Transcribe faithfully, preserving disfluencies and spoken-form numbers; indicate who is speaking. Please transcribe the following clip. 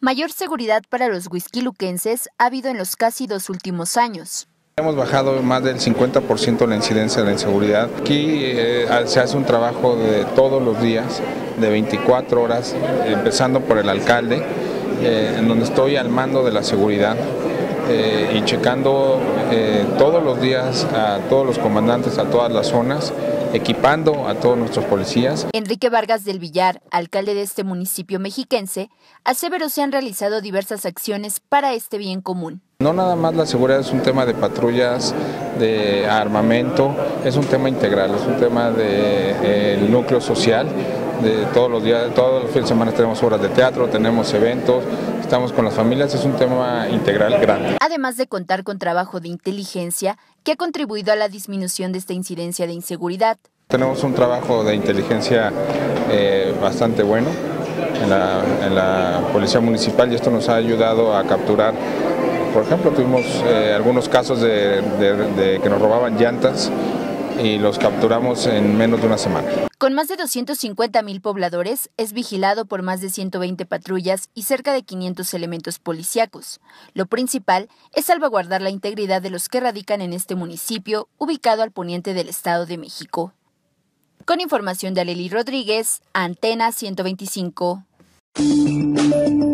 Speaker 1: Mayor seguridad para los huixquiluquenses ha habido en los casi dos últimos años.
Speaker 2: Hemos bajado más del cincuenta por ciento la incidencia de la inseguridad. Aquí eh, se hace un trabajo de todos los días, de veinticuatro horas, empezando por el alcalde, eh, en donde estoy al mando de la seguridad eh, y checando eh, todos los días a todos los comandantes, a todas las zonas, equipando a todos nuestros policías.
Speaker 1: Enrique Vargas del Villar, alcalde de este municipio mexiquense, aseveró se han realizado diversas acciones para este bien común.
Speaker 2: No nada más la seguridad es un tema de patrullas, de armamento, es un tema integral, es un tema del de, eh, núcleo social. De todos los días, todos los fines de semana tenemos obras de teatro, tenemos eventos, estamos con las familias, es un tema integral grande.
Speaker 1: Además de contar con trabajo de inteligencia que ha contribuido a la disminución de esta incidencia de inseguridad.
Speaker 2: Tenemos un trabajo de inteligencia eh, bastante bueno en la, en la Policía Municipal y esto nos ha ayudado a capturar. Por ejemplo, tuvimos eh, algunos casos de, de, de que nos robaban llantas y los capturamos en menos de una semana.
Speaker 1: Con más de doscientos cincuenta mil pobladores, es vigilado por más de ciento veinte patrullas y cerca de quinientos elementos policíacos. Lo principal es salvaguardar la integridad de los que radican en este municipio, ubicado al poniente del Estado de México. Con información de Aleli Rodríguez, Antena ciento veinticinco.